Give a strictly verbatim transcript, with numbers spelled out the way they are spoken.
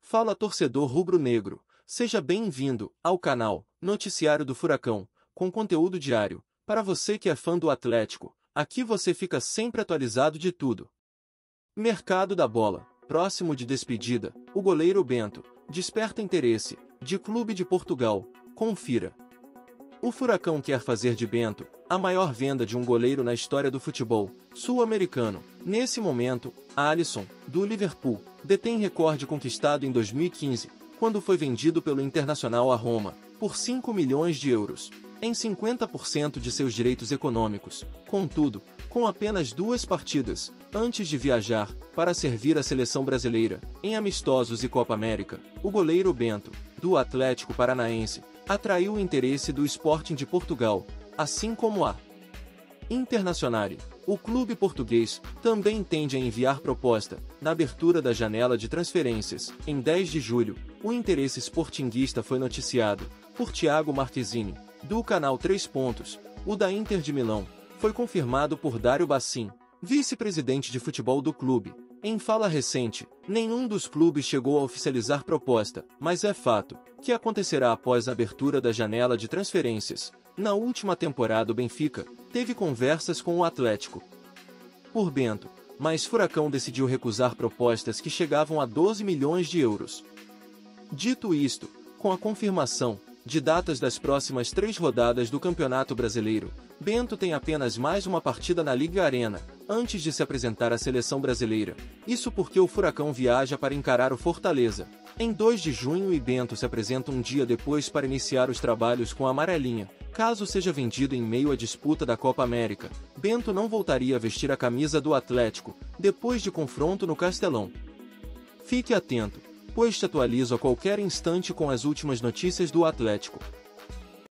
Fala torcedor rubro-negro, seja bem-vindo ao canal Noticiário do Furacão, com conteúdo diário, para você que é fã do Atlético. Aqui você fica sempre atualizado de tudo. Mercado da bola, próximo de despedida, o goleiro Bento, desperta interesse, de Clube de Portugal, confira. O Furacão quer fazer de Bento a maior venda de um goleiro na história do futebol sul-americano. Nesse momento, Alisson, do Liverpool, detém recorde conquistado em dois mil e quinze, quando foi vendido pelo Internacional a Roma, por cinco milhões de euros, em cinquenta por cento de seus direitos econômicos. Contudo, com apenas duas partidas, antes de viajar para servir a seleção brasileira, em amistosos e Copa América, o goleiro Bento, do Atlético Paranaense, atraiu o interesse do Sporting de Portugal, assim como a Internacional. O clube português também tende a enviar proposta. Na abertura da janela de transferências, em dez de julho, o interesse sportinguista foi noticiado por Thiago Marquezine, do canal três Pontos. O da Inter de Milão foi confirmado por Dário Bassin, vice-presidente de futebol do clube. Em fala recente, nenhum dos clubes chegou a oficializar proposta, mas é fato que acontecerá após a abertura da janela de transferências. Na última temporada o Benfica teve conversas com o Atlético por Bento, mas Furacão decidiu recusar propostas que chegavam a doze milhões de euros. Dito isto, com a confirmação de datas das próximas três rodadas do Campeonato Brasileiro, Bento tem apenas mais uma partida na Liga Arena, antes de se apresentar à seleção brasileira. Isso porque o Furacão viaja para encarar o Fortaleza em dois de junho e Bento se apresenta um dia depois para iniciar os trabalhos com a amarelinha. Caso seja vendido em meio à disputa da Copa América, Bento não voltaria a vestir a camisa do Atlético, depois de confronto no Castelão. Fique atento, pois te atualizo a qualquer instante com as últimas notícias do Atlético.